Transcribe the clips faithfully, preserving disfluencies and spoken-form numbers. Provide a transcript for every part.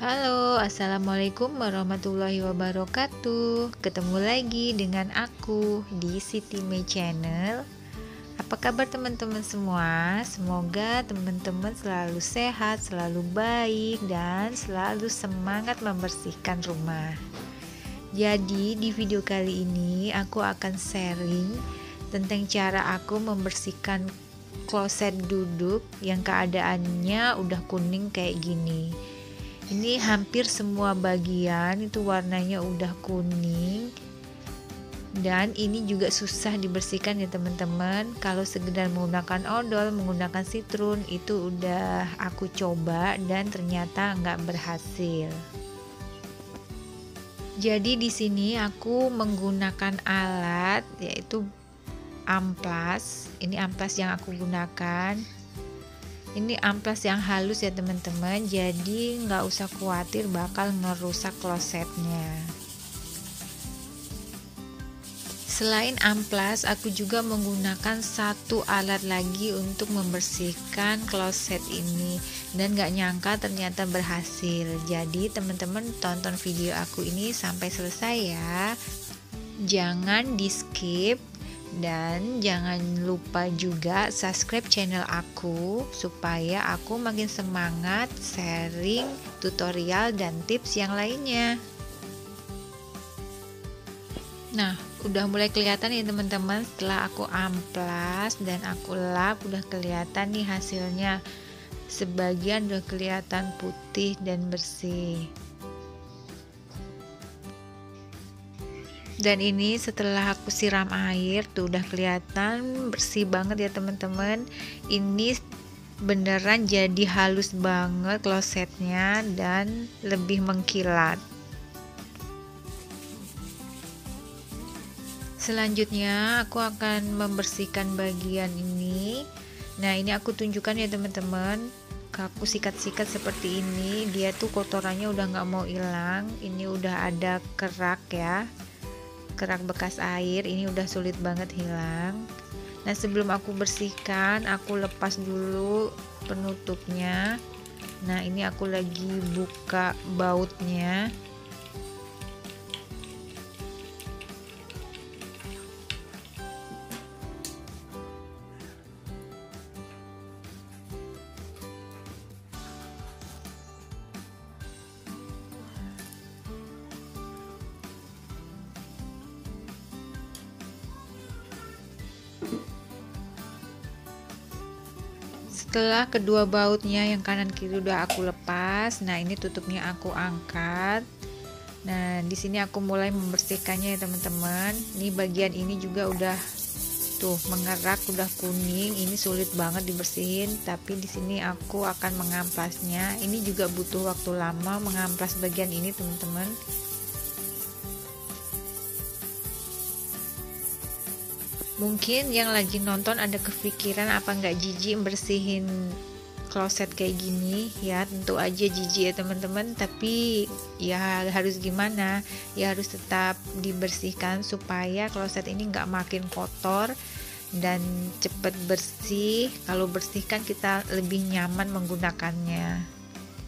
Halo, assalamualaikum warahmatullahi wabarakatuh. Ketemu lagi dengan aku di Siti Mei Channel. Apa kabar teman-teman semua? Semoga teman-teman selalu sehat, selalu baik, dan selalu semangat membersihkan rumah. Jadi di video kali ini aku akan sharing tentang cara aku membersihkan kloset duduk yang keadaannya udah kuning kayak gini. Ini hampir semua bagian itu warnanya udah kuning, dan ini juga susah dibersihkan ya teman-teman. Kalau sekedar menggunakan odol, menggunakan sitrun, itu udah aku coba dan ternyata nggak berhasil. Jadi di sini aku menggunakan alat yaitu amplas. Ini amplas yang aku gunakan. Ini amplas yang halus ya teman-teman, jadi nggak usah khawatir bakal ngerusak klosetnya. Selain amplas, aku juga menggunakan satu alat lagi untuk membersihkan kloset ini, dan nggak nyangka ternyata berhasil. Jadi teman-teman tonton video aku ini sampai selesai ya, jangan di skip. Dan jangan lupa juga subscribe channel aku supaya aku makin semangat sharing tutorial dan tips yang lainnya. Nah, udah mulai kelihatan ya teman-teman, setelah aku amplas dan aku lap udah kelihatan nih hasilnya. Sebagian udah kelihatan putih dan bersih. Dan ini setelah aku siram air tuh udah kelihatan bersih banget ya teman-teman. Ini beneran jadi halus banget klosetnya dan lebih mengkilat. Selanjutnya aku akan membersihkan bagian ini. Nah, ini aku tunjukkan ya teman-teman. Aku sikat-sikat seperti ini, dia tuh kotorannya udah nggak mau hilang. Ini udah ada kerak ya, kerak bekas air, ini udah sulit banget hilang. Nah, sebelum aku bersihkan, aku lepas dulu penutupnya. Nah, ini aku lagi buka bautnya. Setelah kedua bautnya yang kanan kiri udah aku lepas, nah ini tutupnya aku angkat. Nah, di sini aku mulai membersihkannya ya teman-teman. Ini bagian ini juga udah tuh mengerak, udah kuning. Ini sulit banget dibersihin, tapi di sini aku akan mengamplasnya. Ini juga butuh waktu lama mengamplas bagian ini teman-teman. Mungkin yang lagi nonton ada kepikiran apa nggak jijik bersihin kloset kayak gini ya, tentu aja jijik ya teman-teman, tapi ya harus gimana, ya harus tetap dibersihkan supaya kloset ini nggak makin kotor dan cepet bersih. Kalau bersih kan kita lebih nyaman menggunakannya.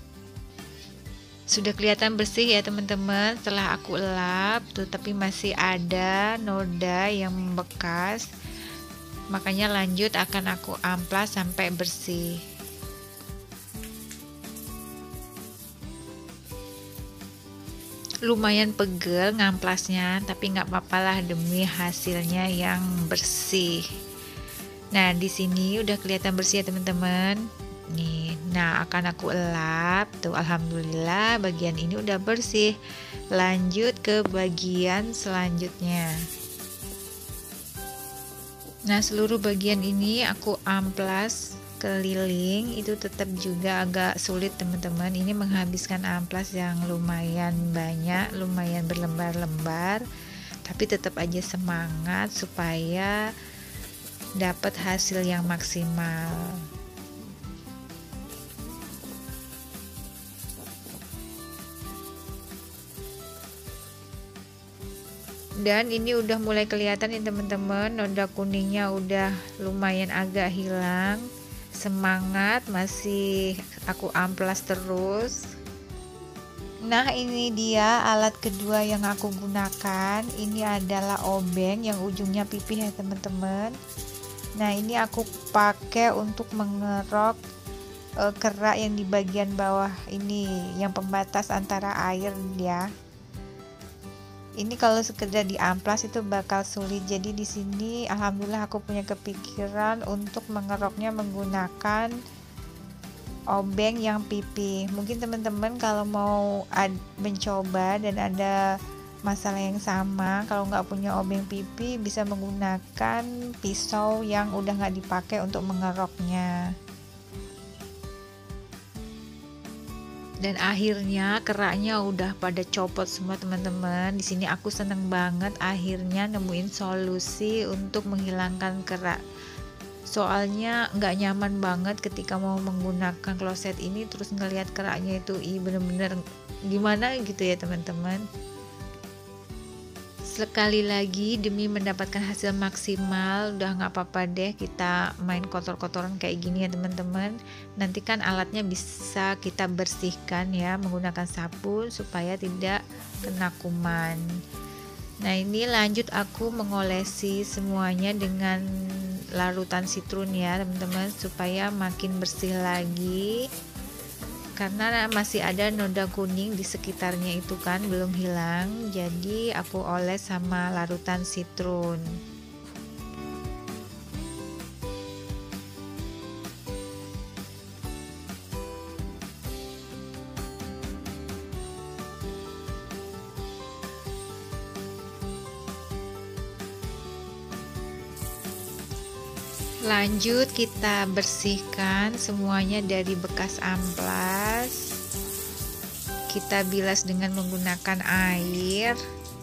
Sudah kelihatan bersih ya teman-teman setelah aku lap tuh, tapi masih ada noda yang membekas, makanya lanjut akan aku amplas sampai bersih. Lumayan pegel ngamplasnya, tapi nggak apa-apa lah demi hasilnya yang bersih. Nah, di sini udah kelihatan bersih ya teman-teman. Nih, nah akan aku elap tuh, alhamdulillah bagian ini udah bersih. Lanjut ke bagian selanjutnya. Nah, seluruh bagian ini aku amplas keliling, itu tetap juga agak sulit teman-teman. Ini menghabiskan amplas yang lumayan banyak, lumayan berlembar-lembar, tapi tetap aja semangat supaya dapat hasil yang maksimal. Dan ini udah mulai kelihatan nih teman-teman, noda kuningnya udah lumayan agak hilang. Semangat, masih aku amplas terus. Nah, ini dia alat kedua yang aku gunakan. Ini adalah obeng yang ujungnya pipih ya teman-teman. Nah, ini aku pakai untuk mengerok e, kerak yang di bagian bawah ini, yang pembatas antara air ya. Ini kalau sekedar diamplas itu bakal sulit. Jadi di sini alhamdulillah aku punya kepikiran untuk mengeroknya menggunakan obeng yang pipih. Mungkin teman-teman kalau mau mencoba dan ada masalah yang sama, kalau nggak punya obeng pipih bisa menggunakan pisau yang udah nggak dipakai untuk mengeroknya. Dan akhirnya keraknya udah pada copot semua teman-teman. Di sini aku seneng banget akhirnya nemuin solusi untuk menghilangkan kerak. Soalnya nggak nyaman banget ketika mau menggunakan kloset ini terus ngelihat keraknya itu ih bener-bener gimana gitu ya teman-teman. Sekali lagi demi mendapatkan hasil maksimal udah nggak apa-apa deh kita main kotor-kotoran kayak gini ya teman-teman. Nanti kan alatnya bisa kita bersihkan ya menggunakan sabun supaya tidak kena kuman. Nah, ini lanjut aku mengolesi semuanya dengan larutan sitrun ya teman-teman supaya makin bersih lagi, karena masih ada noda kuning di sekitarnya itu kan belum hilang, jadi aku oles sama larutan sitrun. Lanjut kita bersihkan semuanya dari bekas amplas. Kita bilas dengan menggunakan air.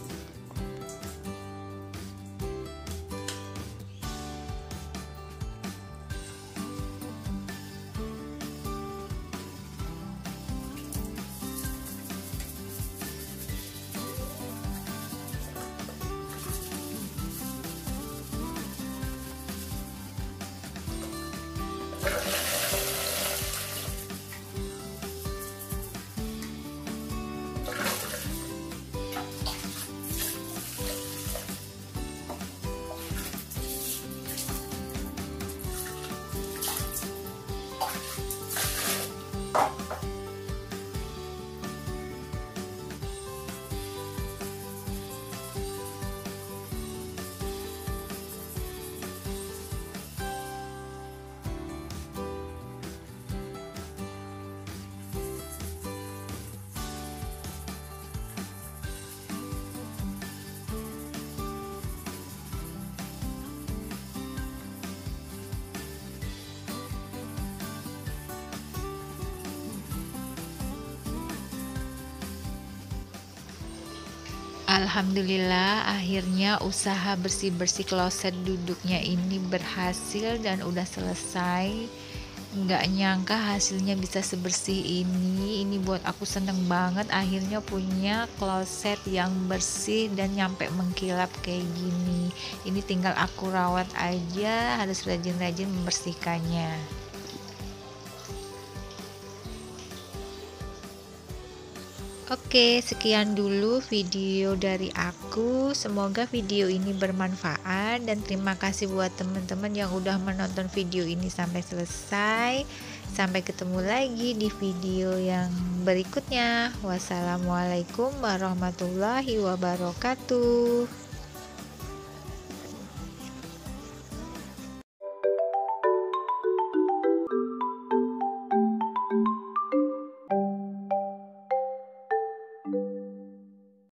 Alhamdulillah akhirnya usaha bersih-bersih kloset duduknya ini berhasil dan udah selesai. Nggak nyangka hasilnya bisa sebersih ini. Ini buat aku seneng banget akhirnya punya kloset yang bersih dan nyampe mengkilap kayak gini. Ini tinggal aku rawat aja, harus rajin-rajin membersihkannya. Oke, sekian dulu video dari aku. Semoga video ini bermanfaat dan terima kasih buat teman-teman yang udah menonton video ini sampai selesai. Sampai ketemu lagi di video yang berikutnya. Wassalamualaikum warahmatullahi wabarakatuh.